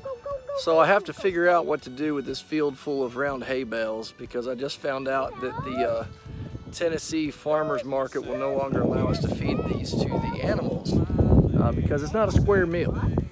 So I have to figure out what to do with this field full of round hay bales, because I just found out that the Tennessee farmers market will no longer allow us to feed these to the animals because it's not a square meal.